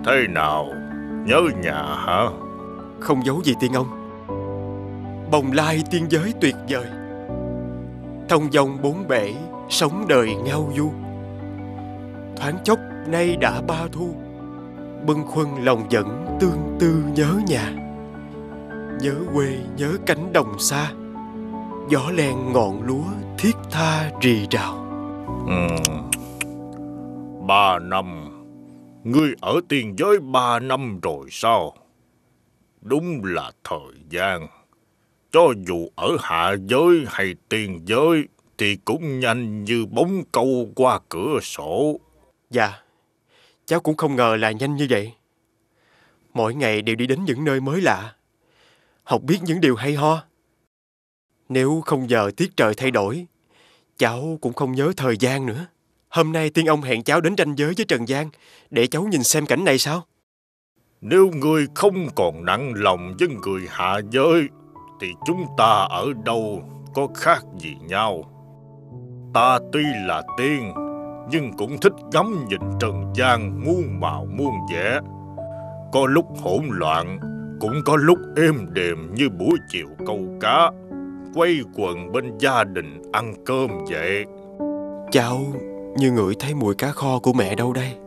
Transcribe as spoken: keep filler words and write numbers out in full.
Thế nào? Nhớ nhà hả? Không giấu gì tiên ông. Bồng lai tiên giới tuyệt vời, thông dong bốn bể, sống đời ngao du. Thoáng chốc nay đã ba thu, bâng khuâng lòng vẫn tương tư nhớ nhà. Nhớ quê nhớ cánh đồng xa, gió len ngọn lúa thiết tha rì rào. Ừ. Ba năm. Ngươi ở tiên giới ba năm rồi sao? Đúng là thời gian. Cho dù ở hạ giới hay tiên giới thì cũng nhanh như bóng câu qua cửa sổ. Dạ, cháu cũng không ngờ là nhanh như vậy. Mỗi ngày đều đi đến những nơi mới lạ, học biết những điều hay ho. Nếu không nhờ tiết trời thay đổi, cháu cũng không nhớ thời gian nữa. Hôm nay tiên ông hẹn cháu đến ranh giới với trần gian để cháu nhìn xem cảnh này sao? Nếu ngươi không còn nặng lòng với người hạ giới thì chúng ta ở đâu có khác gì nhau. Ta tuy là tiên nhưng cũng thích ngắm nhìn trần gian muôn màu muôn vẻ. Có lúc hỗn loạn, cũng có lúc êm đềm như buổi chiều câu cá, quây quần bên gia đình ăn cơm vậy. Cháu như ngửi thấy mùi cá kho của mẹ đâu đây?